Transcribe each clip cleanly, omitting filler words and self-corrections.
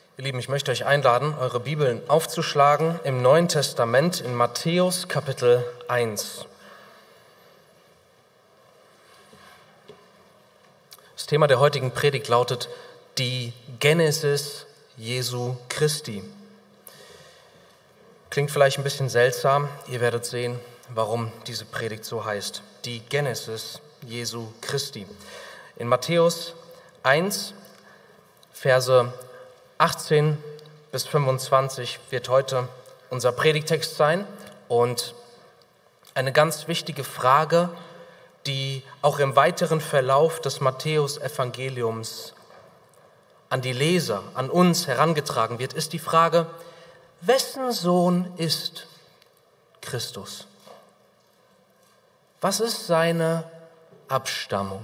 Ihr Lieben, ich möchte euch einladen, eure Bibeln aufzuschlagen im Neuen Testament in Matthäus Kapitel 1. Das Thema der heutigen Predigt lautet die Genesis Jesu Christi. Klingt vielleicht ein bisschen seltsam, ihr werdet sehen, warum diese Predigt so heißt. Die Genesis Jesu Christi. In Matthäus 1, Verse 18 bis 25 wird heute unser Predigtext sein und eine ganz wichtige Frage, die auch im weiteren Verlauf des Matthäus-Evangeliums an die Leser, an uns herangetragen wird, ist die Frage, wessen Sohn ist Christus? Was ist seine Abstammung?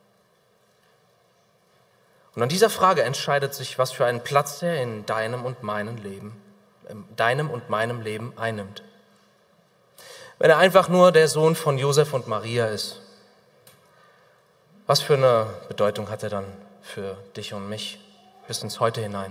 Und an dieser Frage entscheidet sich, was für einen Platz er in deinem und meinem Leben einnimmt. Wenn er einfach nur der Sohn von Josef und Maria ist, was für eine Bedeutung hat er dann für dich und mich bis ins Heute hinein?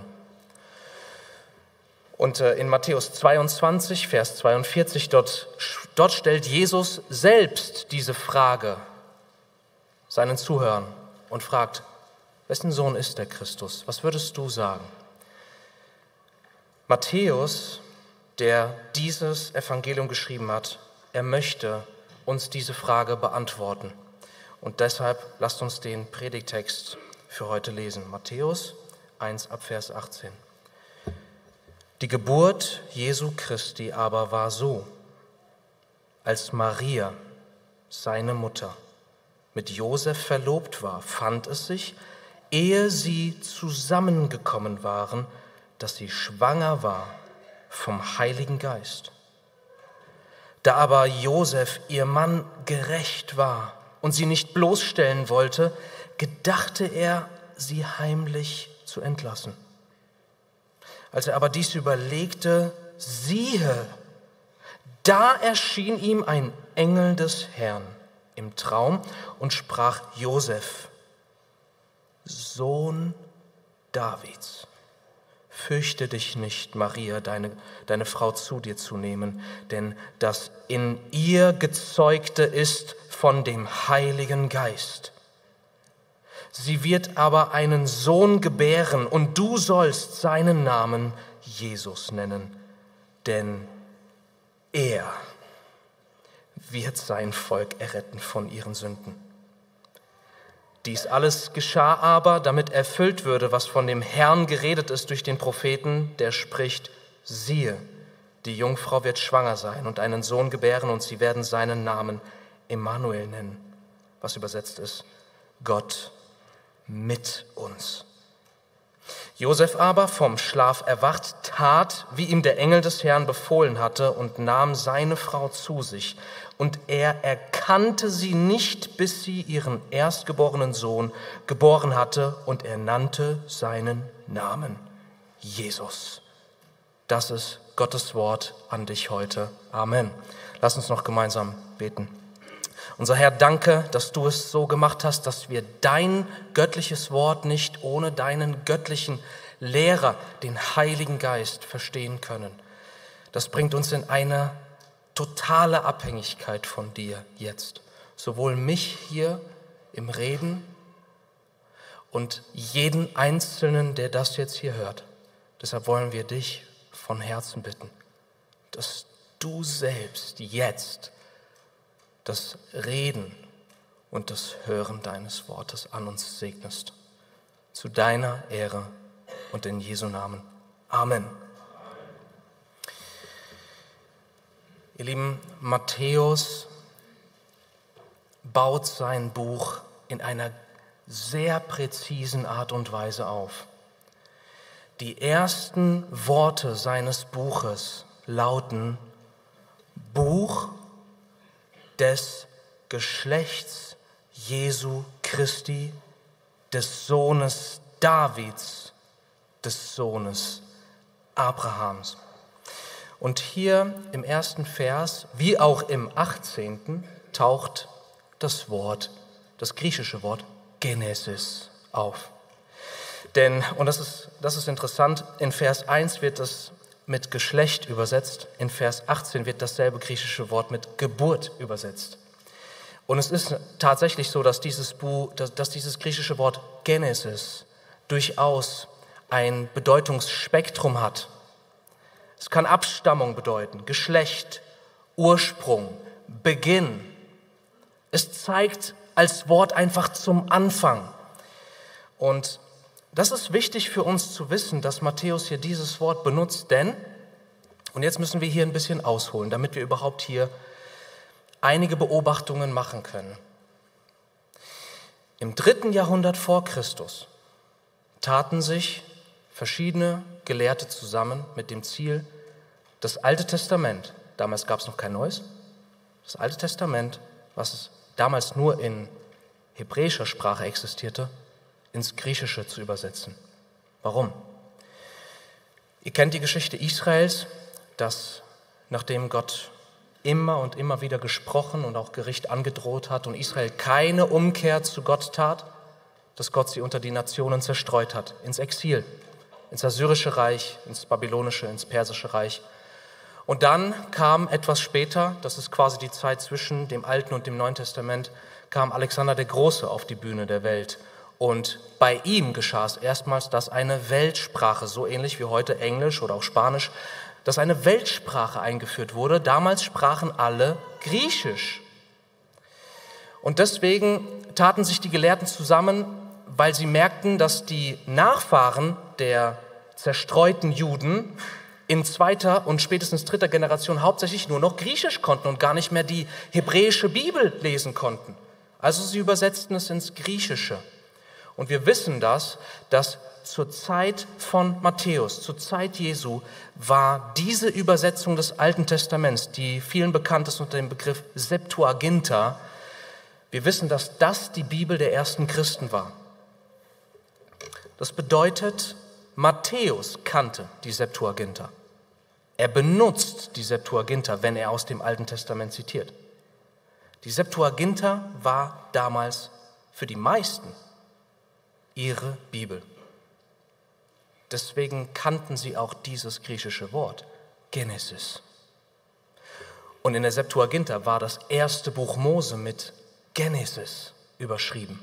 Und in Matthäus 22, Vers 42, dort stellt Jesus selbst diese Frage seinen Zuhörern und fragt, wessen Sohn ist der Christus? Was würdest du sagen? Matthäus, der dieses Evangelium geschrieben hat, er möchte uns diese Frage beantworten. Und deshalb lasst uns den Predigtext für heute lesen. Matthäus 1 ab Vers 18. Die Geburt Jesu Christi aber war so, als Maria, seine Mutter, mit Josef verlobt war, fand es sich, ehe sie zusammengekommen waren, dass sie schwanger war vom Heiligen Geist. Da aber Josef, ihr Mann, gerecht war und sie nicht bloßstellen wollte, gedachte er, sie heimlich zu entlassen. Als er aber dies überlegte, siehe, da erschien ihm ein Engel des Herrn im Traum und sprach: Josef, Sohn Davids, fürchte dich nicht, Maria, deine Frau zu dir zu nehmen, denn das in ihr Gezeugte ist von dem Heiligen Geist. Sie wird aber einen Sohn gebären, und du sollst seinen Namen Jesus nennen, denn er wird sein Volk erretten von ihren Sünden. Dies alles geschah aber, damit erfüllt würde, was von dem Herrn geredet ist durch den Propheten, der spricht: Siehe, die Jungfrau wird schwanger sein und einen Sohn gebären, und sie werden seinen Namen Immanuel nennen, was übersetzt ist: Gott mit uns. Josef aber, vom Schlaf erwacht, tat, wie ihm der Engel des Herrn befohlen hatte, und nahm seine Frau zu sich. Und er erkannte sie nicht, bis sie ihren erstgeborenen Sohn geboren hatte, und er nannte seinen Namen Jesus. Das ist Gottes Wort an dich heute. Amen. Lass uns noch gemeinsam beten. Unser Herr, danke, dass du es so gemacht hast, dass wir dein göttliches Wort nicht ohne deinen göttlichen Lehrer, den Heiligen Geist, verstehen können. Das bringt uns in eine totale Abhängigkeit von dir jetzt. Sowohl mich hier im Reden und jeden Einzelnen, der das jetzt hier hört. Deshalb wollen wir dich von Herzen bitten, dass du selbst jetzt das Reden und das Hören deines Wortes an uns segnest. Zu deiner Ehre und in Jesu Namen. Amen. Ihr Lieben, Matthäus baut sein Buch in einer sehr präzisen Art und Weise auf. Die ersten Worte seines Buches lauten: Buch des Geschlechts Jesu Christi, des Sohnes Davids, des Sohnes Abrahams. Und hier im ersten Vers, wie auch im 18., taucht das griechische Wort Genesis auf. Denn, und das ist interessant, in Vers 1 wird das mit Geschlecht übersetzt, in Vers 18 wird dasselbe griechische Wort mit Geburt übersetzt. Und es ist tatsächlich so, dass dieses griechische Wort Genesis durchaus ein Bedeutungsspektrum hat. Es kann Abstammung bedeuten, Geschlecht, Ursprung, Beginn. Es zeigt als Wort einfach zum Anfang. Und das ist wichtig für uns zu wissen, dass Matthäus hier dieses Wort benutzt, denn, und jetzt müssen wir hier ein bisschen ausholen, damit wir überhaupt hier einige Beobachtungen machen können. Im 3. Jahrhundert vor Christus taten sich verschiedene Gelehrte zusammen mit dem Ziel, das Alte Testament, damals gab es noch kein Neues, das Alte Testament, was damals nur in hebräischer Sprache existierte, ins Griechische zu übersetzen. Warum? Ihr kennt die Geschichte Israels, dass nachdem Gott immer und immer wieder gesprochen und auch Gericht angedroht hat und Israel keine Umkehr zu Gott tat, dass Gott sie unter die Nationen zerstreut hat, ins Exil, ins Assyrische Reich, ins Babylonische, ins Persische Reich. Und dann kam etwas später, das ist quasi die Zeit zwischen dem Alten und dem Neuen Testament, kam Alexander der Große auf die Bühne der Welt. Und bei ihm geschah es erstmals, dass eine Weltsprache, so ähnlich wie heute Englisch oder auch Spanisch, dass eine Weltsprache eingeführt wurde. Damals sprachen alle Griechisch. Und deswegen taten sich die Gelehrten zusammen, weil sie merkten, dass die Nachfahren der zerstreuten Juden in 2. und spätestens 3. Generation hauptsächlich nur noch Griechisch konnten und gar nicht mehr die hebräische Bibel lesen konnten. Also sie übersetzten es ins Griechische. Und wir wissen dass zur Zeit von Matthäus, zur Zeit Jesu, war diese Übersetzung des Alten Testaments, die vielen bekannt ist unter dem Begriff Septuaginta, wir wissen, dass das die Bibel der ersten Christen war. Das bedeutet, Matthäus kannte die Septuaginta. Er benutzt die Septuaginta, wenn er aus dem Alten Testament zitiert. Die Septuaginta war damals für die meisten ihre Bibel. Deswegen kannten sie auch dieses griechische Wort, Genesis. Und in der Septuaginta war das erste Buch Mose mit Genesis überschrieben.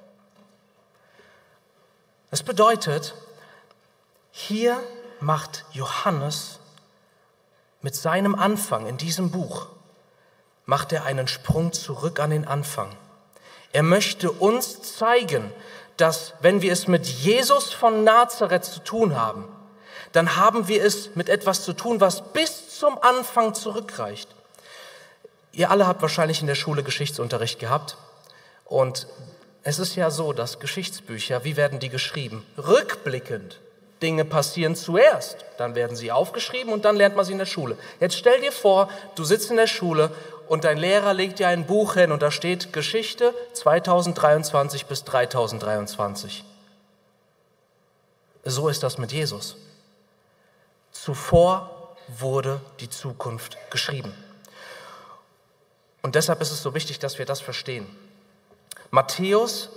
Das bedeutet, hier macht Johannes mit seinem Anfang in diesem Buch, macht er einen Sprung zurück an den Anfang. Er möchte uns zeigen, dass wenn wir es mit Jesus von Nazareth zu tun haben, dann haben wir es mit etwas zu tun, was bis zum Anfang zurückreicht. Ihr alle habt wahrscheinlich in der Schule Geschichtsunterricht gehabt und es ist ja so, dass Geschichtsbücher, wie werden die geschrieben? Rückblickend. Dinge passieren zuerst, dann werden sie aufgeschrieben und dann lernt man sie in der Schule. Jetzt stell dir vor, du sitzt in der Schule und dein Lehrer legt dir ein Buch hin und da steht Geschichte 2023 bis 3023. So ist das mit Jesus. Zuvor wurde die Zukunft geschrieben. Und deshalb ist es so wichtig, dass wir das verstehen. Matthäus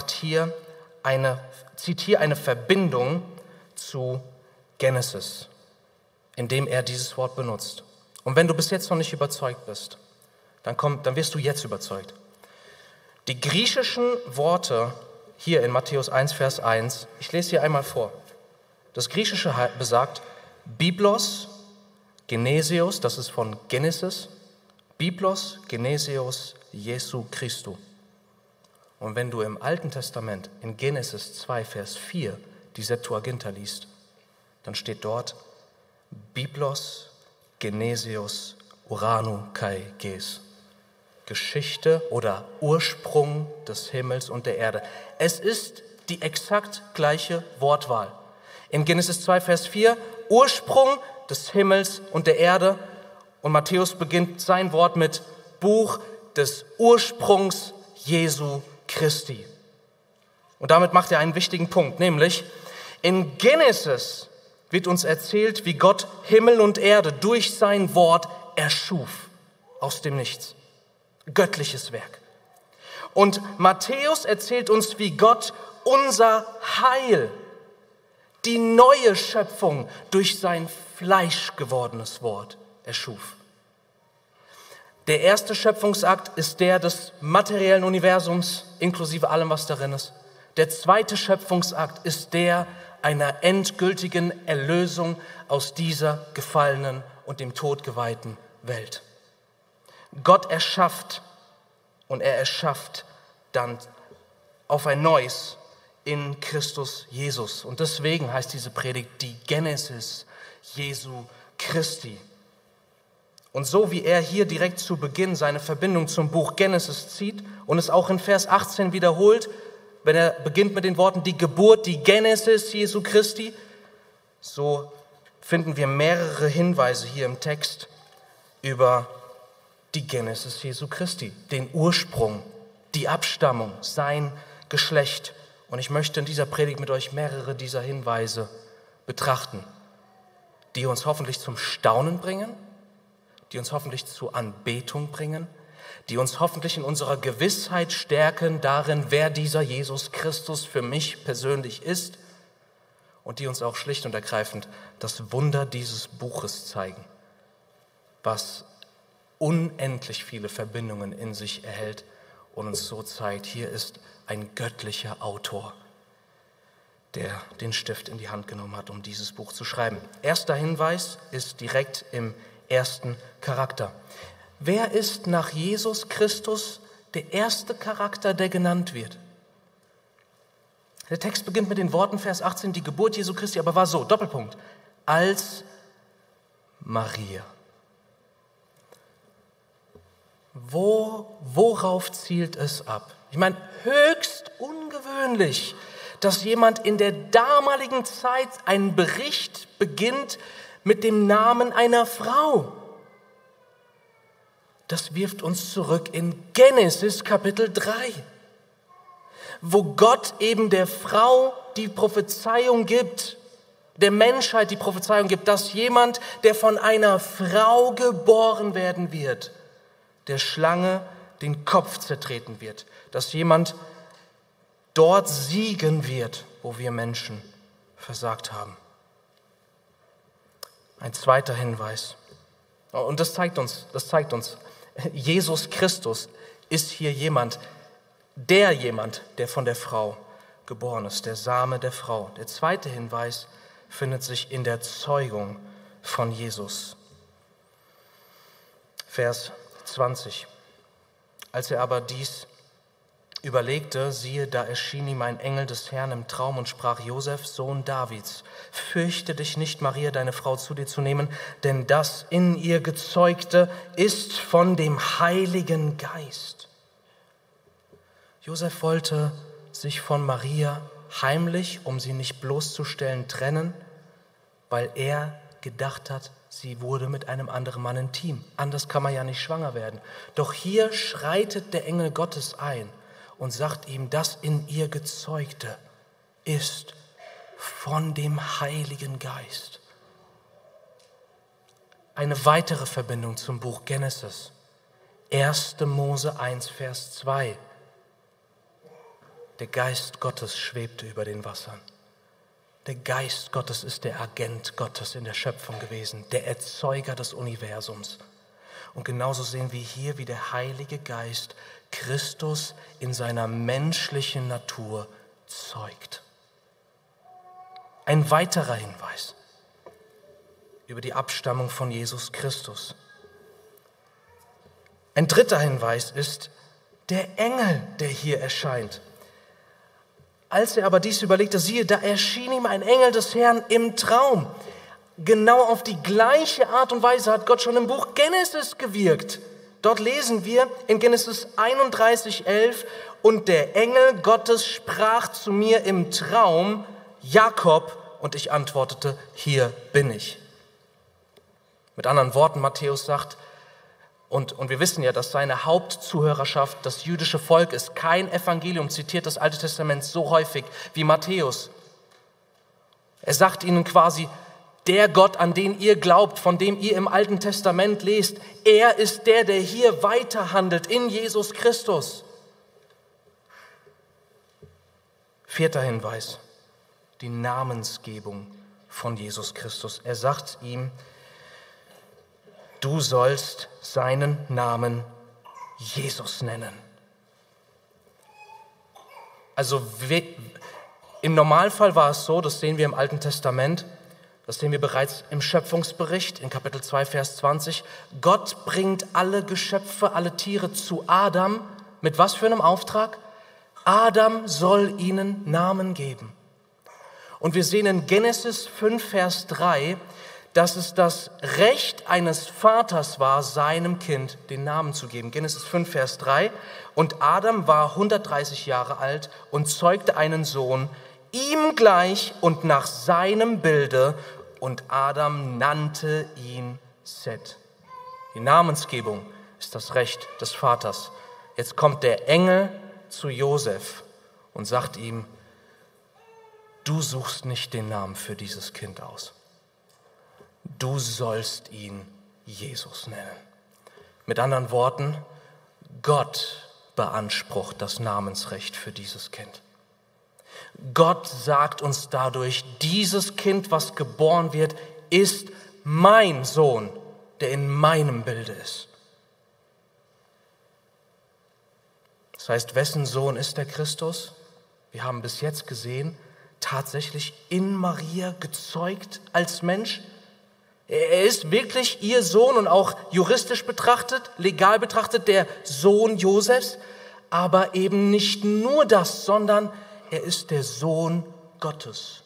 zieht hier eine Verbindung zu Genesis, indem er dieses Wort benutzt. Und wenn du bis jetzt noch nicht überzeugt bist, dann wirst du jetzt überzeugt. Die griechischen Worte hier in Matthäus 1, Vers 1, ich lese hier einmal vor. Das Griechische besagt Biblos, Genesios, das ist von Genesis, Biblos, Genesios, Jesu Christu. Und wenn du im Alten Testament in Genesis 2, Vers 4 die Septuaginta liest, dann steht dort Biblos, Genesios, Uranu kai ges. Geschichte oder Ursprung des Himmels und der Erde. Es ist die exakt gleiche Wortwahl. In Genesis 2, Vers 4, Ursprung des Himmels und der Erde. Und Matthäus beginnt sein Wort mit Buch des Ursprungs Jesu Christi. Und damit macht er einen wichtigen Punkt, nämlich in Genesis wird uns erzählt, wie Gott Himmel und Erde durch sein Wort erschuf, aus dem Nichts. Göttliches Werk. Und Matthäus erzählt uns, wie Gott unser Heil die neue Schöpfung durch sein fleischgewordenes Wort erschuf. Der erste Schöpfungsakt ist der des materiellen Universums, inklusive allem, was darin ist. Der zweite Schöpfungsakt ist der einer endgültigen Erlösung aus dieser gefallenen und dem Tod geweihten Welt. Gott erschafft und er erschafft dann auf ein Neues in Christus Jesus. Und deswegen heißt diese Predigt die Genesis Jesu Christi. Und so wie er hier direkt zu Beginn seine Verbindung zum Buch Genesis zieht und es auch in Vers 18 wiederholt, wenn er beginnt mit den Worten die Geburt, die Genesis Jesu Christi, so finden wir mehrere Hinweise hier im Text über die Genesis Jesu Christi, den Ursprung, die Abstammung, sein Geschlecht. Und ich möchte in dieser Predigt mit euch mehrere dieser Hinweise betrachten, die uns hoffentlich zum Staunen bringen, die uns hoffentlich zur Anbetung bringen, die uns hoffentlich in unserer Gewissheit stärken darin, wer dieser Jesus Christus für mich persönlich ist und die uns auch schlicht und ergreifend das Wunder dieses Buches zeigen, was unendlich viele Verbindungen in sich erhält und uns so zeigt, hier ist ein göttlicher Autor, der den Stift in die Hand genommen hat, um dieses Buch zu schreiben. Erster Hinweis ist direkt im ersten Charakter. Wer ist nach Jesus Christus der erste Charakter, der genannt wird? Der Text beginnt mit den Worten, Vers 18, die Geburt Jesu Christi, aber war so, Doppelpunkt, als Maria. Worauf zielt es ab? Ich meine, höchst ungewöhnlich, dass jemand in der damaligen Zeit einen Bericht beginnt mit dem Namen einer Frau. Das wirft uns zurück in Genesis Kapitel 3, wo Gott eben der Frau die Prophezeiung gibt, der Menschheit die Prophezeiung gibt, dass jemand, der von einer Frau geboren werden wird, der Schlange den Kopf zertreten wird, dass jemand dort siegen wird, wo wir Menschen versagt haben. Ein zweiter Hinweis. Und das zeigt uns, Jesus Christus ist hier jemand, der von der Frau geboren ist, der Same der Frau. Der zweite Hinweis findet sich in der Zeugung von Jesus. Vers 20. Als er aber dies überlegte, siehe, da erschien ihm ein Engel des Herrn im Traum und sprach: Josef, Sohn Davids, fürchte dich nicht, Maria, deine Frau, zu dir zu nehmen, denn das in ihr Gezeugte ist von dem Heiligen Geist. Josef wollte sich von Maria heimlich, um sie nicht bloßzustellen, trennen, weil er gedacht hat, sie wurde mit einem anderen Mann intim. Anders kann man ja nicht schwanger werden. Doch hier schreitet der Engel Gottes ein und sagt ihm, das in ihr Gezeugte ist von dem Heiligen Geist. Eine weitere Verbindung zum Buch Genesis. 1. Mose 1, Vers 2. Der Geist Gottes schwebte über den Wassern. Der Geist Gottes ist der Agent Gottes in der Schöpfung gewesen, der Erzeuger des Universums. Und genauso sehen wir hier, wie der Heilige Geist Christus in seiner menschlichen Natur zeugt. Ein weiterer Hinweis über die Abstammung von Jesus Christus. Ein dritter Hinweis ist der Engel, der hier erscheint. Als er aber dies überlegte, siehe, da erschien ihm ein Engel des Herrn im Traum. Genau auf die gleiche Art und Weise hat Gott schon im Buch Genesis gewirkt. Dort lesen wir in Genesis 31,11: Und der Engel Gottes sprach zu mir im Traum: Jakob, und ich antwortete: Hier bin ich. Mit anderen Worten, Matthäus sagt, und wir wissen ja, dass seine Hauptzuhörerschaft das jüdische Volk ist. Kein Evangelium zitiert das Alte Testament so häufig wie Matthäus. Er sagt ihnen quasi: Der Gott, an den ihr glaubt, von dem ihr im Alten Testament lest, er ist der hier weiterhandelt in Jesus Christus. Vierter Hinweis. die Namensgebung von Jesus Christus. Er sagt ihm, du sollst seinen Namen Jesus nennen. Also im Normalfall war es so, das sehen wir im Alten Testament, das sehen wir bereits im Schöpfungsbericht in Kapitel 2, Vers 20. Gott bringt alle Geschöpfe, alle Tiere zu Adam. Mit was für einem Auftrag? Adam soll ihnen Namen geben. Und wir sehen in Genesis 5, Vers 3, dass es das Recht eines Vaters war, seinem Kind den Namen zu geben. Genesis 5, Vers 3. Und Adam war 130 Jahre alt und zeugte einen Sohn, ihm gleich und nach seinem Bilde, und Adam nannte ihn Set. Die Namensgebung ist das Recht des Vaters. Jetzt kommt der Engel zu Josef und sagt ihm, du suchst nicht den Namen für dieses Kind aus. Du sollst ihn Jesus nennen. Mit anderen Worten, Gott beansprucht das Namensrecht für dieses Kind. Gott sagt uns dadurch, dieses Kind, was geboren wird, ist mein Sohn, der in meinem Bilde ist. Das heißt, wessen Sohn ist der Christus? Wir haben bis jetzt gesehen, tatsächlich in Maria gezeugt als Mensch. Er ist wirklich ihr Sohn und auch juristisch betrachtet, legal betrachtet, der Sohn Josefs. Aber eben nicht nur das, sondern er ist der Sohn Gottes.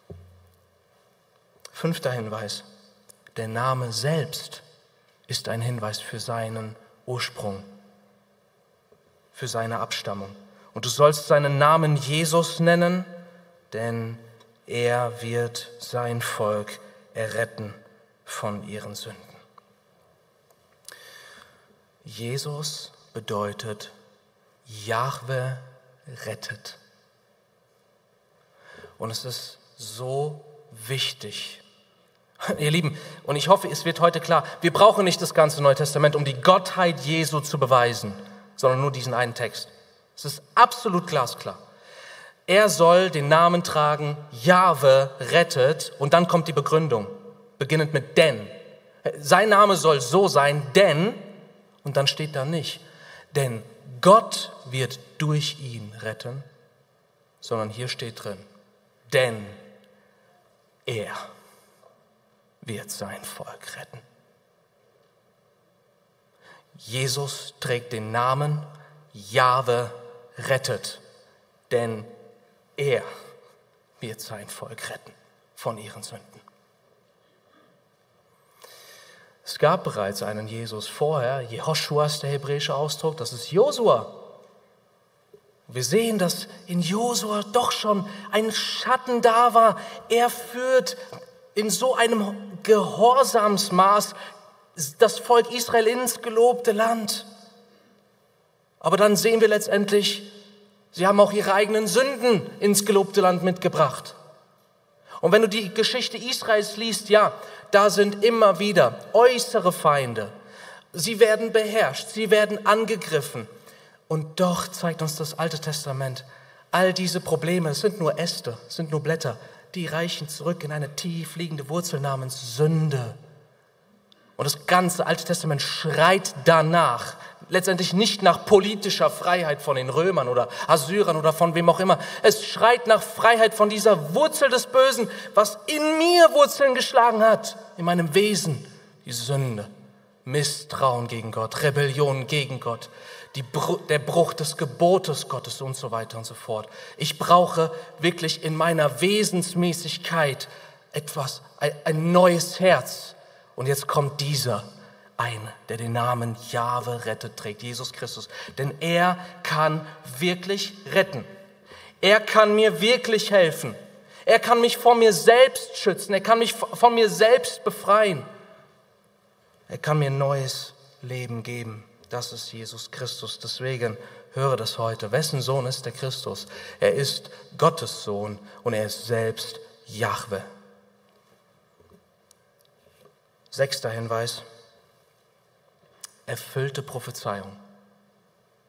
5. Hinweis. Der Name selbst ist ein Hinweis für seinen Ursprung, für seine Abstammung. Und du sollst seinen Namen Jesus nennen, denn er wird sein Volk erretten von ihren Sünden. Jesus bedeutet, Jahwe rettet. Und es ist so wichtig. Ihr Lieben, und ich hoffe, es wird heute klar, wir brauchen nicht das ganze Neue Testament, um die Gottheit Jesu zu beweisen, sondern nur diesen einen Text. Es ist absolut glasklar. Er soll den Namen tragen, Jahwe rettet, und dann kommt die Begründung, beginnend mit denn. Sein Name soll so sein, denn, und dann steht da nicht, denn Gott wird durch ihn retten, sondern hier steht drin, denn er wird sein Volk retten. Jesus trägt den Namen Jahwe rettet, denn er wird sein Volk retten von ihren Sünden. Es gab bereits einen Jesus vorher, Jehoschua ist der hebräische Ausdruck, das ist Josua. Wir sehen, dass in Josua doch schon ein Schatten da war. Er führt in so einem Gehorsamsmaß das Volk Israel ins gelobte Land. Aber dann sehen wir letztendlich, sie haben auch ihre eigenen Sünden ins gelobte Land mitgebracht. Und wenn du die Geschichte Israels liest, ja, da sind immer wieder äußere Feinde. Sie werden beherrscht, sie werden angegriffen. Und doch zeigt uns das Alte Testament, all diese Probleme, es sind nur Äste, es sind nur Blätter, die reichen zurück in eine tief liegende Wurzel namens Sünde. Und das ganze Alte Testament schreit danach, letztendlich nicht nach politischer Freiheit von den Römern oder Assyrern oder von wem auch immer. Es schreit nach Freiheit von dieser Wurzel des Bösen, was in mir Wurzeln geschlagen hat, in meinem Wesen, die Sünde, Misstrauen gegen Gott, Rebellion gegen Gott, der Bruch des Gebotes Gottes und so weiter und so fort. Ich brauche wirklich in meiner Wesensmäßigkeit etwas, ein neues Herz. Und jetzt kommt dieser eine, der den Namen Jahwe rettet, trägt, Jesus Christus. Denn er kann wirklich retten. Er kann mir wirklich helfen. Er kann mich vor mir selbst schützen. Er kann mich von mir selbst befreien. Er kann mir neues Leben geben. Das ist Jesus Christus. Deswegen höre das heute. Wessen Sohn ist der Christus? Er ist Gottes Sohn und er ist selbst Jahwe. 6. Hinweis. Erfüllte Prophezeiung.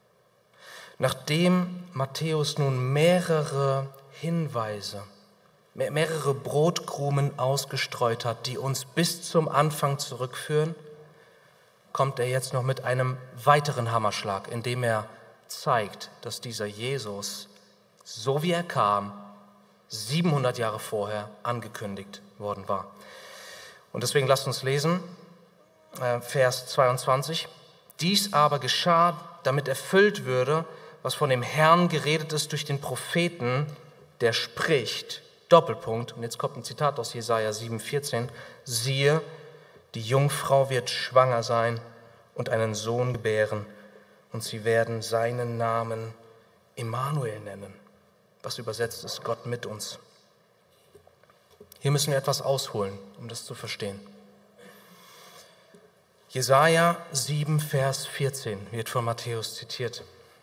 Nachdem Matthäus nun mehrere Hinweise mehrere Brotkrumen ausgestreut hat, die uns bis zum Anfang zurückführen, kommt er jetzt noch mit einem weiteren Hammerschlag, indem er zeigt, dass dieser Jesus, so wie er kam, 700 Jahre vorher angekündigt worden war. Und deswegen lasst uns lesen, Vers 22. Dies aber geschah, damit erfüllt würde, was von dem Herrn geredet ist durch den Propheten, der spricht, Doppelpunkt, und jetzt kommt ein Zitat aus Jesaja 7,14, siehe, die Jungfrau wird schwanger sein und einen Sohn gebären, und sie werden seinen Namen Immanuel nennen, was übersetzt ist Gott mit uns. Hier müssen wir etwas ausholen, um das zu verstehen. Jesaja 7, Vers 14 wird von Matthäus zitiert.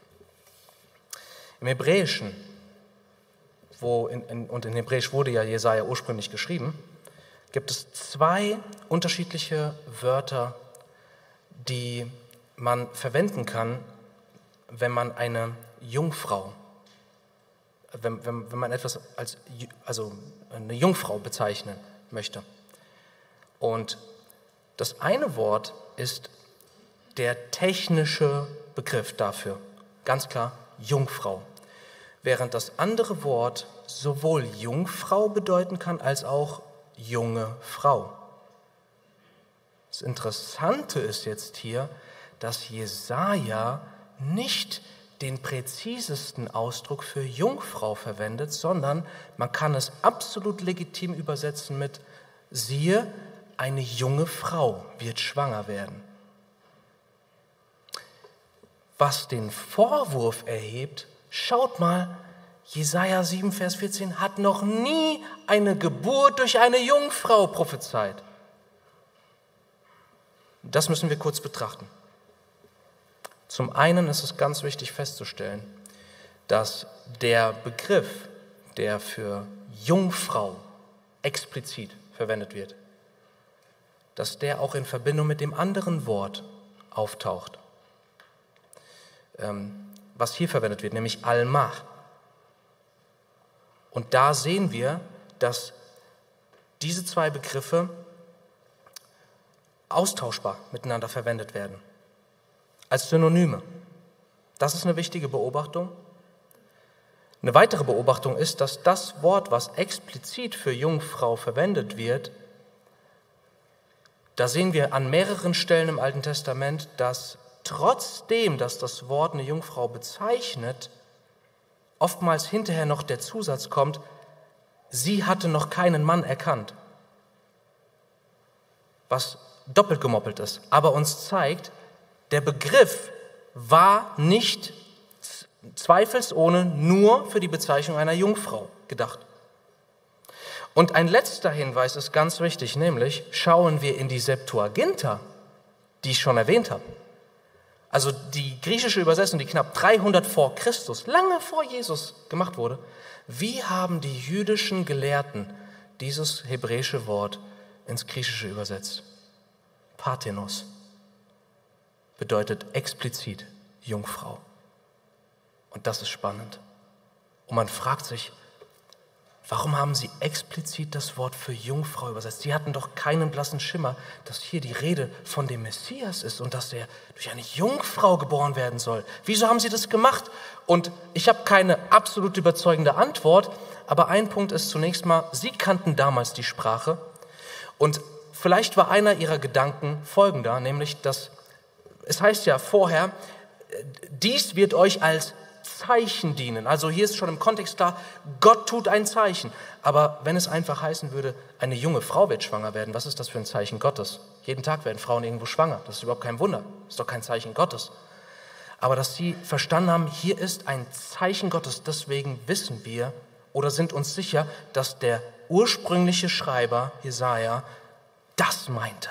Im Hebräischen, und in Hebräisch wurde ja Jesaja ursprünglich geschrieben, gibt es zwei unterschiedliche Wörter, die man verwenden kann, wenn man eine Jungfrau, wenn man etwas als eine Jungfrau bezeichnen möchte. Und das eine Wort ist der technische Begriff dafür, ganz klar Jungfrau, während das andere Wort sowohl Jungfrau bedeuten kann als auch junge Frau. Das Interessante ist jetzt hier, dass Jesaja nicht den präzisesten Ausdruck für Jungfrau verwendet, sondern man kann es absolut legitim übersetzen mit siehe, eine junge Frau wird schwanger werden. Was den Vorwurf erhebt, schaut mal, Jesaja 7, Vers 14 hat noch nie eine Geburt durch eine Jungfrau prophezeit. Das müssen wir kurz betrachten. Zum einen ist es ganz wichtig festzustellen, dass der Begriff, der für Jungfrau explizit verwendet wird, dass der auch in Verbindung mit dem anderen Wort auftaucht, was hier verwendet wird, nämlich Alma. Und da sehen wir, dass diese zwei Begriffe austauschbar miteinander verwendet werden, als Synonyme. Das ist eine wichtige Beobachtung. Eine weitere Beobachtung ist, dass das Wort, was explizit für Jungfrau verwendet wird, da sehen wir an mehreren Stellen im Alten Testament, dass trotzdem, dass das Wort eine Jungfrau bezeichnet, oftmals hinterher noch der Zusatz kommt, sie hatte noch keinen Mann erkannt. Was doppelt gemoppelt ist, aber uns zeigt, der Begriff war nicht zweifelsohne nur für die Bezeichnung einer Jungfrau gedacht. Und ein letzter Hinweis ist ganz wichtig, nämlich schauen wir in die Septuaginta, die ich schon erwähnt habe. Also die griechische Übersetzung, die knapp 300 vor Christus, lange vor Jesus gemacht wurde. Wie haben die jüdischen Gelehrten dieses hebräische Wort ins Griechische übersetzt? Parthenos bedeutet explizit Jungfrau. Und das ist spannend. Und man fragt sich, warum haben sie explizit das Wort für Jungfrau übersetzt? Sie hatten doch keinen blassen Schimmer, dass hier die Rede von dem Messias ist und dass er durch eine Jungfrau geboren werden soll. Wieso haben sie das gemacht? Und ich habe keine absolut überzeugende Antwort, aber ein Punkt ist zunächst mal, sie kannten damals die Sprache und vielleicht war einer ihrer Gedanken folgender, nämlich, dass es heißt ja vorher, dies wird euch als Zeichen dienen. Also hier ist schon im Kontext klar, Gott tut ein Zeichen. Aber wenn es einfach heißen würde, eine junge Frau wird schwanger werden, was ist das für ein Zeichen Gottes? Jeden Tag werden Frauen irgendwo schwanger. Das ist überhaupt kein Wunder. Das ist doch kein Zeichen Gottes. Aber dass sie verstanden haben, hier ist ein Zeichen Gottes, deswegen wissen wir oder sind uns sicher, dass der ursprüngliche Schreiber Jesaja das meinte.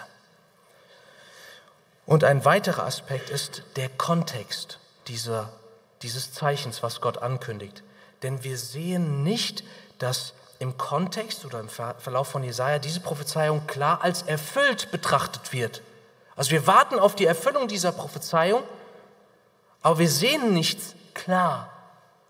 Und ein weiterer Aspekt ist der Kontext dieses Zeichens, was Gott ankündigt. Denn wir sehen nicht, dass im Kontext oder im Verlauf von Jesaja diese Prophezeiung klar als erfüllt betrachtet wird. Also wir warten auf die Erfüllung dieser Prophezeiung, aber wir sehen nichts klar.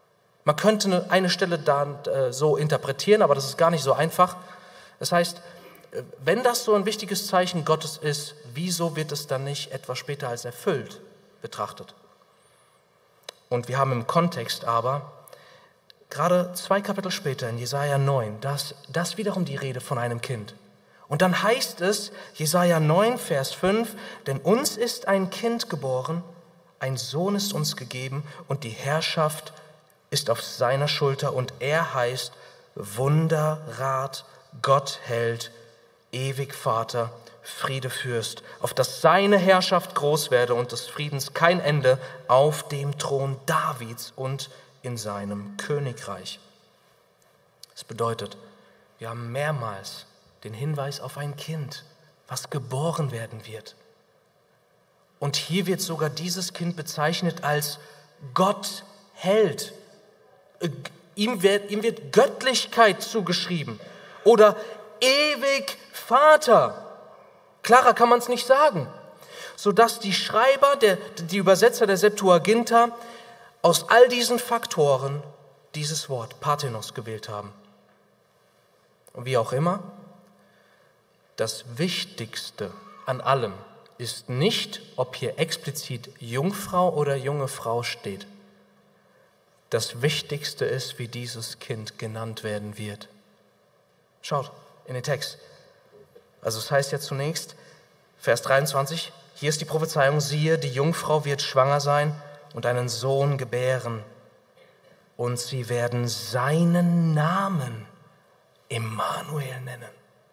Man könnte eine Stelle da so interpretieren, aber das ist gar nicht so einfach. Das heißt, wenn das so ein wichtiges Zeichen Gottes ist, wieso wird es dann nicht etwas später als erfüllt betrachtet? Und wir haben im Kontext aber, gerade 2 Kapitel später in Jesaja 9, das wiederum die Rede von einem Kind. Und dann heißt es, Jesaja 9, Vers 5, denn uns ist ein Kind geboren, ein Sohn ist uns gegeben und die Herrschaft ist auf seiner Schulter und er heißt Wunderrat, Gottheld, ewig Vater, Friedefürst, auf dass seine Herrschaft groß werde und des Friedens kein Ende auf dem Thron Davids und in seinem Königreich. Das bedeutet, wir haben mehrmals den Hinweis auf ein Kind, was geboren werden wird. Und hier wird sogar dieses Kind bezeichnet als Gottheld. Ihm wird Göttlichkeit zugeschrieben oder ewig Vater. Klarer kann man es nicht sagen. Sodass die Schreiber, die Übersetzer der Septuaginta aus all diesen Faktoren dieses Wort Parthenos gewählt haben. Und wie auch immer, das Wichtigste an allem ist nicht, ob hier explizit Jungfrau oder junge Frau steht. Das Wichtigste ist, wie dieses Kind genannt werden wird. Schaut in den Text. Also es heißt ja zunächst, Vers 23, hier ist die Prophezeiung, siehe, die Jungfrau wird schwanger sein und einen Sohn gebären. Und sie werden seinen Namen Immanuel nennen.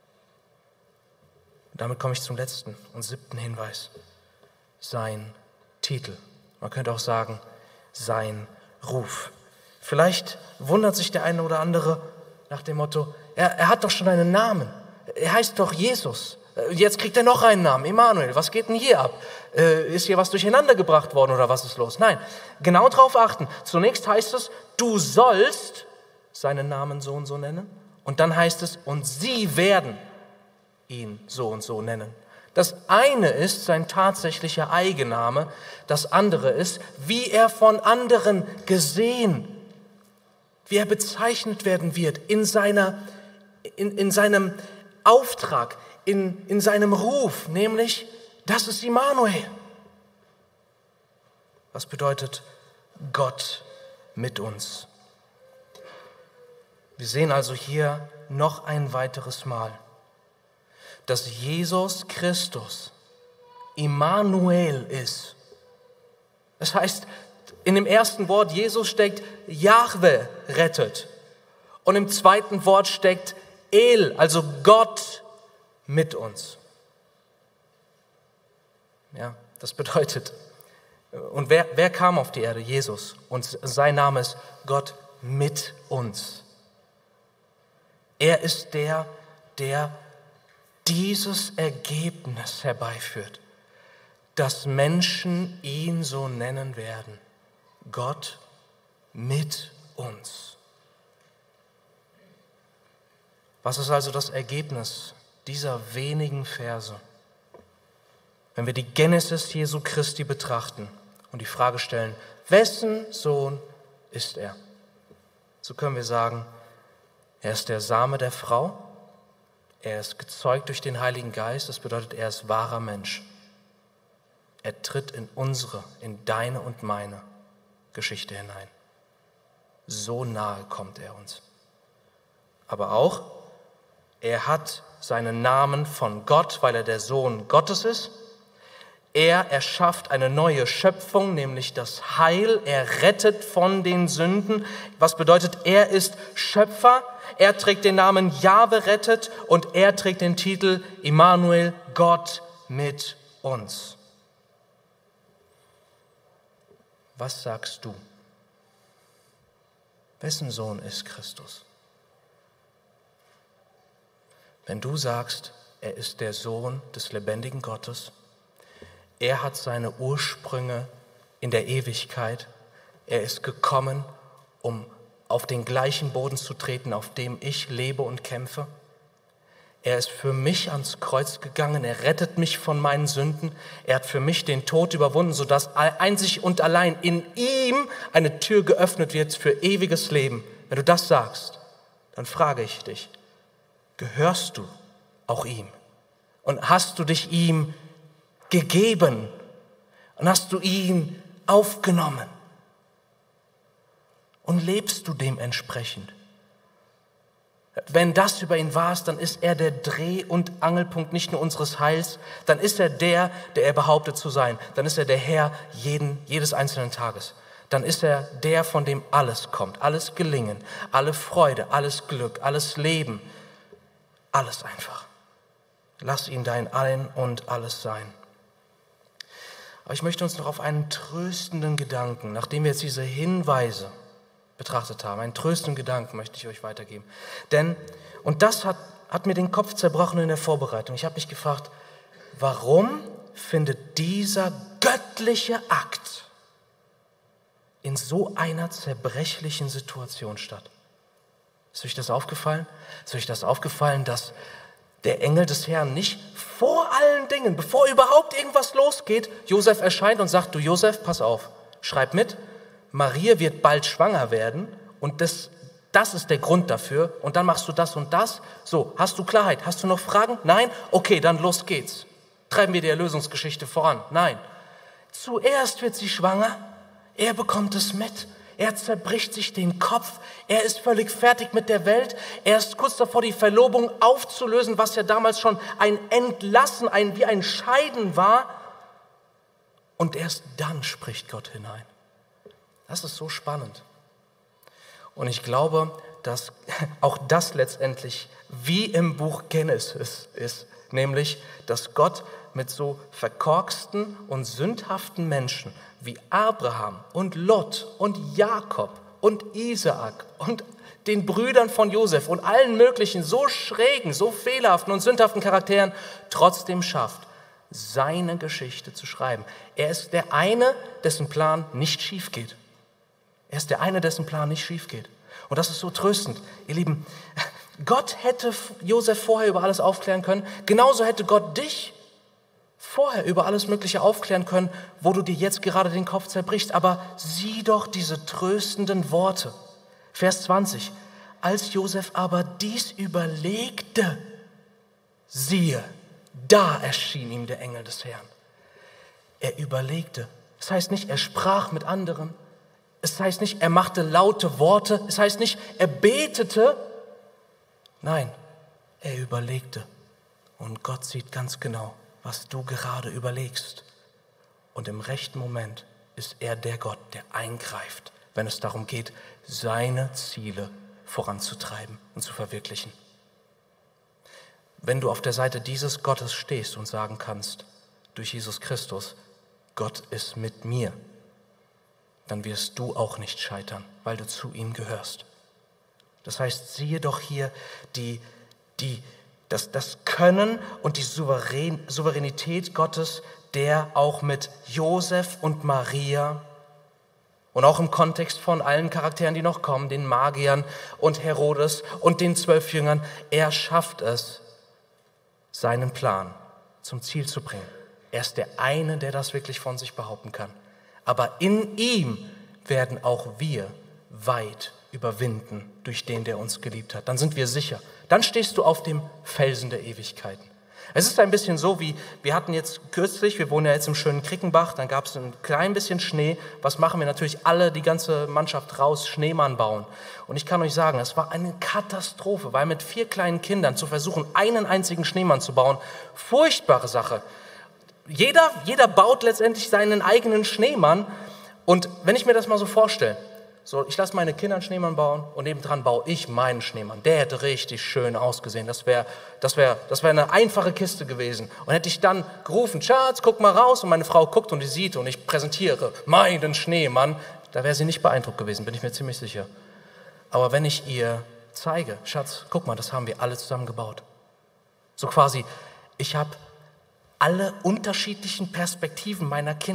Und damit komme ich zum letzten und 7. Hinweis. Sein Titel. Man könnte auch sagen, sein Ruf. Vielleicht wundert sich der eine oder andere nach dem Motto, er hat doch schon einen Namen. Er heißt doch Jesus. Jetzt kriegt er noch einen Namen, Immanuel. Was geht denn hier ab? Ist hier was durcheinander gebracht worden oder was ist los? Nein, genau darauf achten. Zunächst heißt es, du sollst seinen Namen so und so nennen. Und dann heißt es, und sie werden ihn so und so nennen. Das eine ist sein tatsächlicher Eigenname. Das andere ist, wie er von anderen gesehen, wie er bezeichnet werden wird in seinem Auftrag, in seinem Ruf, nämlich, das ist Immanuel. Was bedeutet Gott mit uns? Wir sehen also hier noch ein weiteres Mal, dass Jesus Christus Immanuel ist. Das heißt, in dem ersten Wort Jesus steckt Jahwe rettet und im zweiten Wort steckt El, also Gott mit uns. Ja, das bedeutet, und wer kam auf die Erde? Jesus. Und sein Name ist Gott mit uns. Er ist der dieses Ergebnis herbeiführt, dass Menschen ihn so nennen werden. Gott mit uns. Was ist also das Ergebnis dieser wenigen Verse? Wenn wir die Genesis Jesu Christi betrachten und die Frage stellen, wessen Sohn ist er? So können wir sagen, er ist der Same der Frau, er ist gezeugt durch den Heiligen Geist, das bedeutet, er ist wahrer Mensch. Er tritt in unsere, in deine und meine Geschichte hinein. So nahe kommt er uns. Aber auch, er hat seinen Namen von Gott, weil er der Sohn Gottes ist. Er erschafft eine neue Schöpfung, nämlich das Heil. Er rettet von den Sünden. Was bedeutet, er ist Schöpfer. Er trägt den Namen Jahwe rettet und er trägt den Titel Immanuel, Gott mit uns. Was sagst du? Wessen Sohn ist Christus? Wenn du sagst, er ist der Sohn des lebendigen Gottes, er hat seine Ursprünge in der Ewigkeit, er ist gekommen, um auf den gleichen Boden zu treten, auf dem ich lebe und kämpfe. Er ist für mich ans Kreuz gegangen, er rettet mich von meinen Sünden, er hat für mich den Tod überwunden, sodass einzig und allein in ihm eine Tür geöffnet wird für ewiges Leben. Wenn du das sagst, dann frage ich dich, gehörst du auch ihm? Und hast du dich ihm gegeben? Und hast du ihn aufgenommen? Und lebst du dementsprechend? Wenn das über ihn wahr ist, dann ist er der Dreh- und Angelpunkt nicht nur unseres Heils, dann ist er der er behauptet zu sein. Dann ist er der Herr jedes einzelnen Tages. Dann ist er der, von dem alles kommt, alles Gelingen, alle Freude, alles Glück, alles Leben, alles einfach. Lass ihn dein Allen und alles sein. Aber ich möchte uns noch auf einen tröstenden Gedanken, nachdem wir jetzt diese Hinweise betrachtet haben, einen tröstenden Gedanken möchte ich euch weitergeben. Denn, und das hat mir den Kopf zerbrochen in der Vorbereitung. Ich habe mich gefragt, warum findet dieser göttliche Akt in so einer zerbrechlichen Situation statt? Ist euch das aufgefallen? Ist euch das aufgefallen, dass der Engel des Herrn nicht vor allen Dingen, bevor überhaupt irgendwas losgeht, Josef erscheint und sagt, du Josef, pass auf, schreib mit, Maria wird bald schwanger werden und das ist der Grund dafür und dann machst du das und das. So, hast du Klarheit? Hast du noch Fragen? Nein? Okay, dann los geht's. Treiben wir die Erlösungsgeschichte voran? Nein. Zuerst wird sie schwanger, er bekommt es mit, er zerbricht sich den Kopf, er ist völlig fertig mit der Welt, er ist kurz davor, die Verlobung aufzulösen, was ja damals schon ein Entlassen, wie ein Scheiden war. Und erst dann spricht Gott hinein. Das ist so spannend. Und ich glaube, dass auch das letztendlich wie im Buch Genesis ist, nämlich, dass Gott mit so verkorksten und sündhaften Menschen wie Abraham und Lot und Jakob und Isaak und den Brüdern von Josef und allen möglichen so schrägen, so fehlerhaften und sündhaften Charakteren trotzdem schafft, seine Geschichte zu schreiben. Er ist der eine, dessen Plan nicht schief geht. Er ist der eine, dessen Plan nicht schief geht. Und das ist so tröstend. Ihr Lieben, Gott hätte Josef vorher über alles aufklären können. Genauso hätte Gott dich vorher über alles Mögliche aufklären können, wo du dir jetzt gerade den Kopf zerbrichst. Aber sieh doch diese tröstenden Worte. Vers 20. Als Josef aber dies überlegte, siehe, da erschien ihm der Engel des Herrn. Er überlegte. Das heißt nicht, er sprach mit anderen. Es heißt nicht, er machte laute Worte. Es heißt nicht, er betete. Nein, er überlegte. Und Gott sieht ganz genau, was du gerade überlegst. Und im rechten Moment ist er der Gott, der eingreift, wenn es darum geht, seine Ziele voranzutreiben und zu verwirklichen. Wenn du auf der Seite dieses Gottes stehst und sagen kannst, durch Jesus Christus, Gott ist mit mir, dann wirst du auch nicht scheitern, weil du zu ihm gehörst. Das heißt, siehe doch hier das Können und die Souveränität Gottes, der auch mit Josef und Maria und auch im Kontext von allen Charakteren, die noch kommen, den Magiern und Herodes und den 12 Jüngern, er schafft es, seinen Plan zum Ziel zu bringen. Er ist der eine, der das wirklich von sich behaupten kann. Aber in ihm werden auch wir weit überwinden durch den, der uns geliebt hat. Dann sind wir sicher. Dann stehst du auf dem Felsen der Ewigkeiten. Es ist ein bisschen so, wie wir hatten jetzt kürzlich, wir wohnen ja jetzt im schönen Krickenbach, dann gab es ein klein bisschen Schnee. Was machen wir? Natürlich alle, die ganze Mannschaft raus, Schneemann bauen. Und ich kann euch sagen, es war eine Katastrophe, weil mit 4 kleinen Kindern zu versuchen, einen einzigen Schneemann zu bauen, furchtbare Sache. Jeder baut letztendlich seinen eigenen Schneemann. Und wenn ich mir das mal so vorstelle, so, ich lasse meine Kinder einen Schneemann bauen und nebendran baue ich meinen Schneemann. Der hätte richtig schön ausgesehen. Das wäre eine einfache Kiste gewesen. Und hätte ich dann gerufen, Schatz, guck mal raus. Und meine Frau guckt und die sieht und ich präsentiere meinen Schneemann. Da wäre sie nicht beeindruckt gewesen, bin ich mir ziemlich sicher. Aber wenn ich ihr zeige, Schatz, guck mal, das haben wir alle zusammen gebaut. So quasi, ich habe alle unterschiedlichen Perspektiven meiner Kinder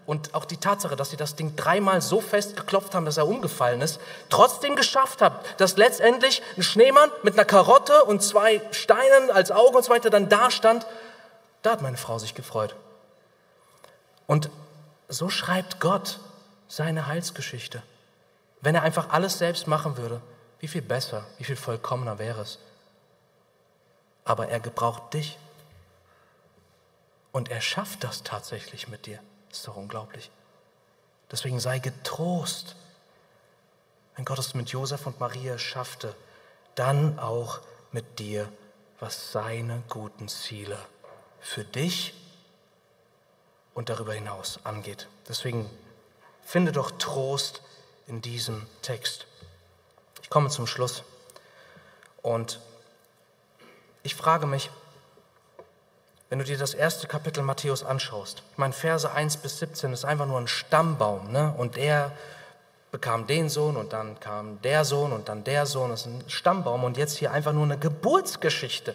und auch die Tatsache, dass sie das Ding 3-mal so fest geklopft haben, dass er umgefallen ist, trotzdem geschafft hat, dass letztendlich ein Schneemann mit einer Karotte und 2 Steinen als Augen und so weiter dann da stand, da hat meine Frau sich gefreut. Und so schreibt Gott seine Heilsgeschichte. Wenn er einfach alles selbst machen würde, wie viel besser, wie viel vollkommener wäre es. Aber er gebraucht dich. Und er schafft das tatsächlich mit dir. Das ist doch unglaublich. Deswegen sei getrost. Wenn Gott es mit Josef und Maria schaffte, dann auch mit dir, was seine guten Ziele für dich und darüber hinaus angeht. Deswegen finde doch Trost in diesem Text. Ich komme zum Schluss und ich frage mich, wenn du dir das erste Kapitel Matthäus anschaust, ich meine, Verse 1 bis 17 ist einfach nur ein Stammbaum, ne? Und er bekam den Sohn und dann kam der Sohn und dann der Sohn, das ist ein Stammbaum und jetzt hier einfach nur eine Geburtsgeschichte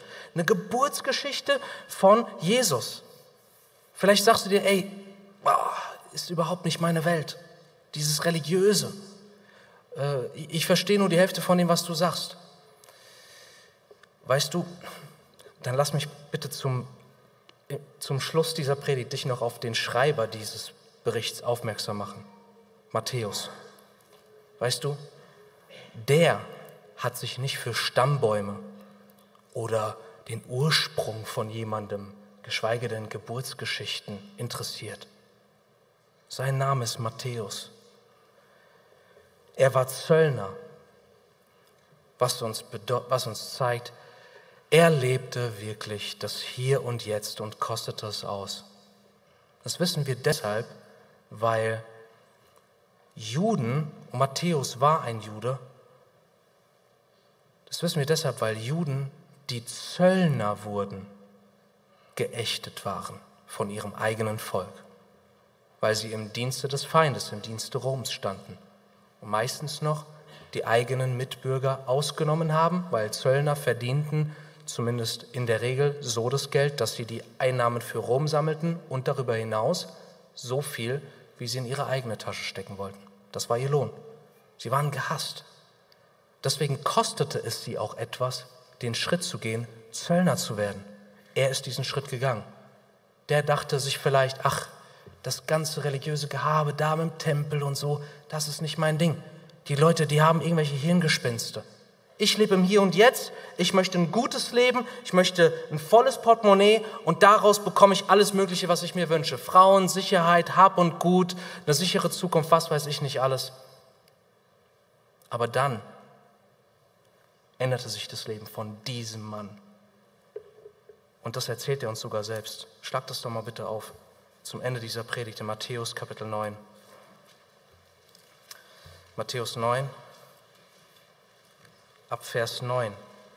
von Jesus. Vielleicht sagst du dir, ey, ist überhaupt nicht meine Welt, dieses Religiöse. Ich verstehe nur die Hälfte von dem, was du sagst. Weißt du, dann lass mich bitte zum Schluss dieser Predigt dich noch auf den Schreiber dieses Berichts aufmerksam machen. Matthäus. Weißt du, der hat sich nicht für Stammbäume oder den Ursprung von jemandem, geschweige denn Geburtsgeschichten, interessiert. Sein Name ist Matthäus. Er war Zöllner, was uns zeigt, er lebte wirklich das Hier und Jetzt und kostete es aus. Das wissen wir deshalb, weil Juden, und Matthäus war ein Jude, das wissen wir deshalb, weil Juden, die Zöllner wurden, geächtet waren von ihrem eigenen Volk, weil sie im Dienste des Feindes, im Dienste Roms standen und meistens noch die eigenen Mitbürger ausgenommen haben, weil Zöllner verdienten zumindest in der Regel so das Geld, dass sie die Einnahmen für Rom sammelten und darüber hinaus so viel, wie sie in ihre eigene Tasche stecken wollten. Das war ihr Lohn. Sie waren gehasst. Deswegen kostete es sie auch etwas, den Schritt zu gehen, Zöllner zu werden. Er ist diesen Schritt gegangen. Der dachte sich vielleicht, das ganze religiöse Gehabe da im Tempel und so, das ist nicht mein Ding. Die Leute, die haben irgendwelche Hirngespinste. Ich lebe im Hier und Jetzt, ich möchte ein gutes Leben, ich möchte ein volles Portemonnaie und daraus bekomme ich alles Mögliche, was ich mir wünsche. Frauen, Sicherheit, Hab und Gut, eine sichere Zukunft, was weiß ich nicht alles. Aber dann änderte sich das Leben von diesem Mann. Und das erzählt er uns sogar selbst. Schlag das doch mal bitte auf zum Ende dieser Predigt in Matthäus Kapitel 9. Matthäus 9. Ab Vers 9.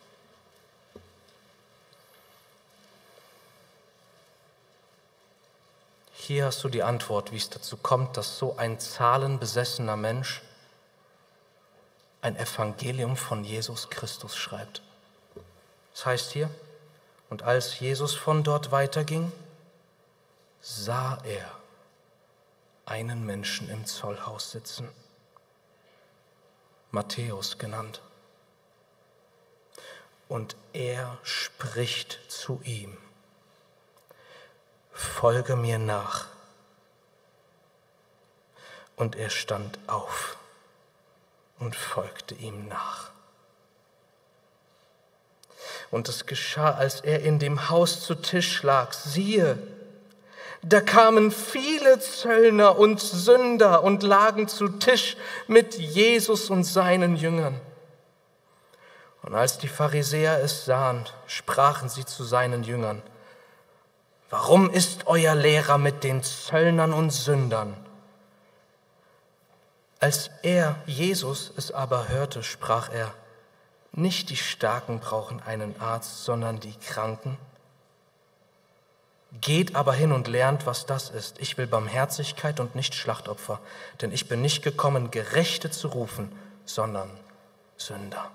Hier hast du die Antwort, wie es dazu kommt, dass so ein zahlenbesessener Mensch ein Evangelium von Jesus Christus schreibt. Das heißt hier, und als Jesus von dort weiterging, sah er einen Menschen im Zollhaus sitzen, Matthäus genannt. Und er spricht zu ihm: Folge mir nach. Und er stand auf und folgte ihm nach. Und es geschah, als er in dem Haus zu Tisch lag, siehe, da kamen viele Zöllner und Sünder und lagen zu Tisch mit Jesus und seinen Jüngern. Und als die Pharisäer es sahen, sprachen sie zu seinen Jüngern: Warum ist euer Lehrer mit den Zöllnern und Sündern? Als Jesus es aber hörte, sprach er: Nicht die Starken brauchen einen Arzt, sondern die Kranken. Geht aber hin und lernt, was das ist. Ich will Barmherzigkeit und nicht Schlachtopfer, denn ich bin nicht gekommen, Gerechte zu rufen, sondern Sünder.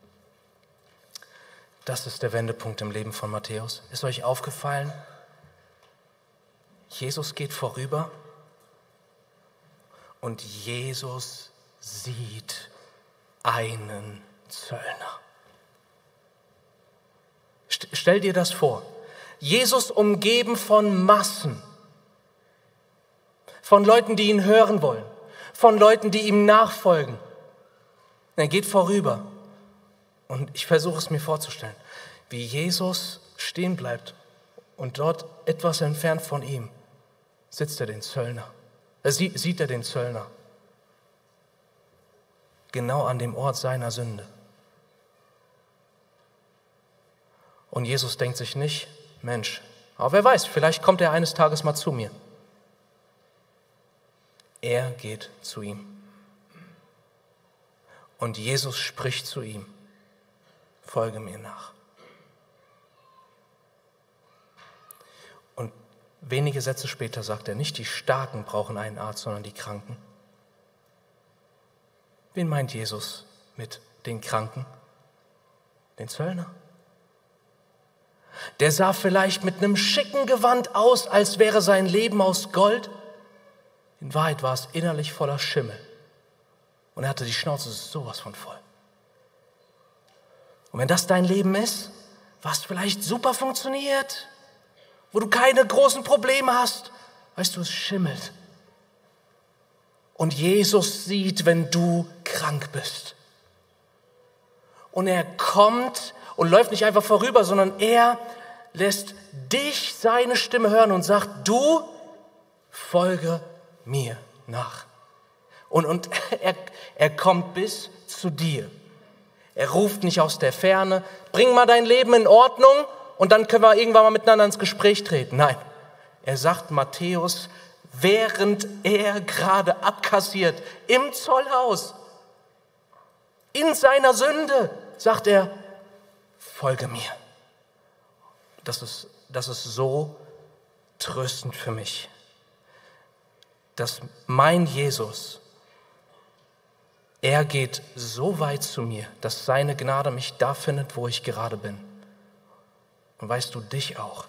Das ist der Wendepunkt im Leben von Matthäus. Ist euch aufgefallen? Jesus geht vorüber Und Jesus sieht einen Zöllner. Stell dir das vor. Jesus umgeben von Massen, von Leuten, die ihn hören wollen, von Leuten, die ihm nachfolgen. Er geht vorüber. Und ich versuche es mir vorzustellen, wie Jesus stehen bleibt und dort etwas entfernt von ihm sieht er den Zöllner. Genau an dem Ort seiner Sünde. Und Jesus denkt sich nicht, Mensch, aber wer weiß, vielleicht kommt er eines Tages mal zu mir. Er geht zu ihm. Und Jesus spricht zu ihm, folge mir nach. Und wenige Sätze später sagt er, nicht die Starken brauchen einen Arzt, sondern die Kranken. Wen meint Jesus mit den Kranken? Den Zöllner. Der sah vielleicht mit einem schicken Gewand aus, als wäre sein Leben aus Gold. In Wahrheit war es innerlich voller Schimmel. Und er hatte die Schnauze sowas von voll. Und wenn das dein Leben ist, was vielleicht super funktioniert, wo du keine großen Probleme hast, weißt du, es schimmelt. Und Jesus sieht, wenn du krank bist. Und er kommt und läuft nicht einfach vorüber, sondern er lässt dich seine Stimme hören und sagt, du folge mir nach. Und er kommt bis zu dir. Er ruft nicht aus der Ferne, bring mal dein Leben in Ordnung und dann können wir irgendwann mal miteinander ins Gespräch treten. Nein, er sagt Matthäus, während er gerade abkassiert im Zollhaus, in seiner Sünde, sagt er, folge mir. Das ist so tröstend für mich, dass mein Jesus, er geht so weit zu mir, dass seine Gnade mich da findet, wo ich gerade bin. Und weißt du, dich auch.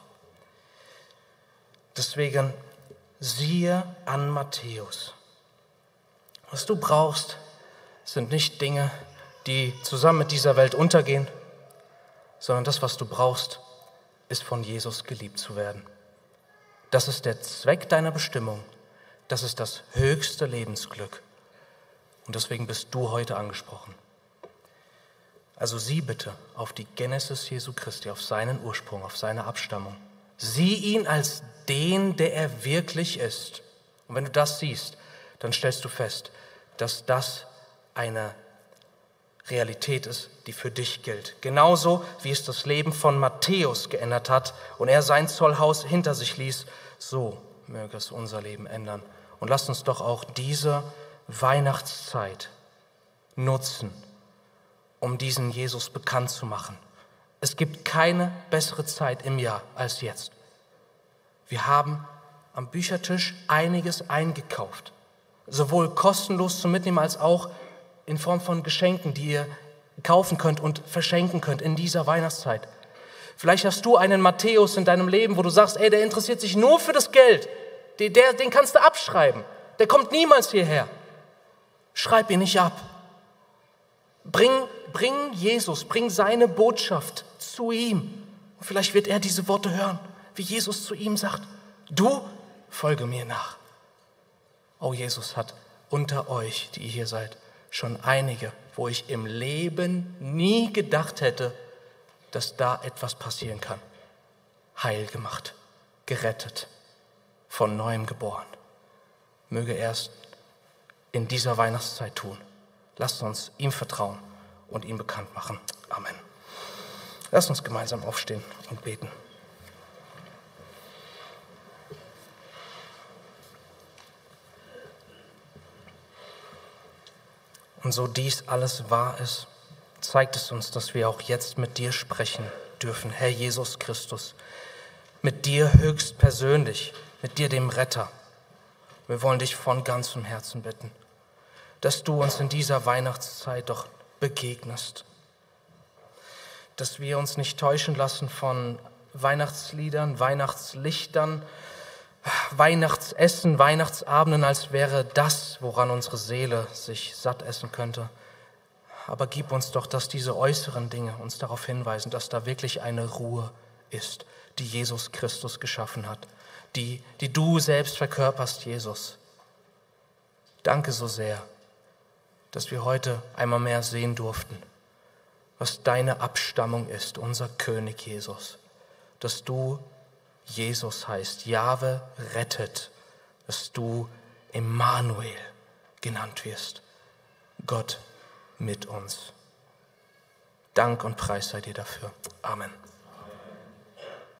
Deswegen siehe an Matthäus. Was du brauchst, sind nicht Dinge, die zusammen mit dieser Welt untergehen, sondern das, was du brauchst, ist von Jesus geliebt zu werden. Das ist der Zweck deiner Bestimmung. Das ist das höchste Lebensglück. Und deswegen bist du heute angesprochen. Also sieh bitte auf die Genesis Jesu Christi, auf seinen Ursprung, auf seine Abstammung. Sieh ihn als den, der er wirklich ist. Und wenn du das siehst, dann stellst du fest, dass das eine Realität ist, die für dich gilt. Genauso wie es das Leben von Matthäus geändert hat und er sein Zollhaus hinter sich ließ, so möge es unser Leben ändern. Und lasst uns doch auch diese Weihnachtszeit nutzen, um diesen Jesus bekannt zu machen. Es gibt keine bessere Zeit im Jahr als jetzt. Wir haben am Büchertisch einiges eingekauft, sowohl kostenlos zum Mitnehmen als auch in Form von Geschenken, die ihr kaufen könnt und verschenken könnt in dieser Weihnachtszeit. Vielleicht hast du einen Matthäus in deinem Leben, wo du sagst, ey, der interessiert sich nur für das Geld. Den kannst du abschreiben. Der kommt niemals hierher. Schreib ihn nicht ab. Bring Jesus, bring seine Botschaft zu ihm. Und vielleicht wird er diese Worte hören, wie Jesus zu ihm sagt, du folge mir nach. Oh, Jesus hat unter euch, die ihr hier seid, schon einige, wo ich im Leben nie gedacht hätte, dass da etwas passieren kann. Heil gemacht, gerettet, von neuem geboren. Möge er es in dieser Weihnachtszeit tun. Lasst uns ihm vertrauen und ihn bekannt machen. Amen. Lasst uns gemeinsam aufstehen und beten. Und so dies alles wahr ist, zeigt es uns, dass wir auch jetzt mit dir sprechen dürfen, Herr Jesus Christus, mit dir höchstpersönlich, mit dir dem Retter. Wir wollen dich von ganzem Herzen bitten, dass du uns in dieser Weihnachtszeit doch begegnest, dass wir uns nicht täuschen lassen von Weihnachtsliedern, Weihnachtslichtern, Weihnachtsessen, Weihnachtsabenden, als wäre das, woran unsere Seele sich satt essen könnte. Aber gib uns doch, dass diese äußeren Dinge uns darauf hinweisen, dass da wirklich eine Ruhe ist, die Jesus Christus geschaffen hat, die du selbst verkörperst, Jesus. Danke so sehr, dass wir heute einmal mehr sehen durften, was deine Abstammung ist, unser König Jesus, dass du Jesus heißt, Jahwe rettet, dass du Emmanuel genannt wirst, Gott mit uns. Dank und Preis sei dir dafür. Amen.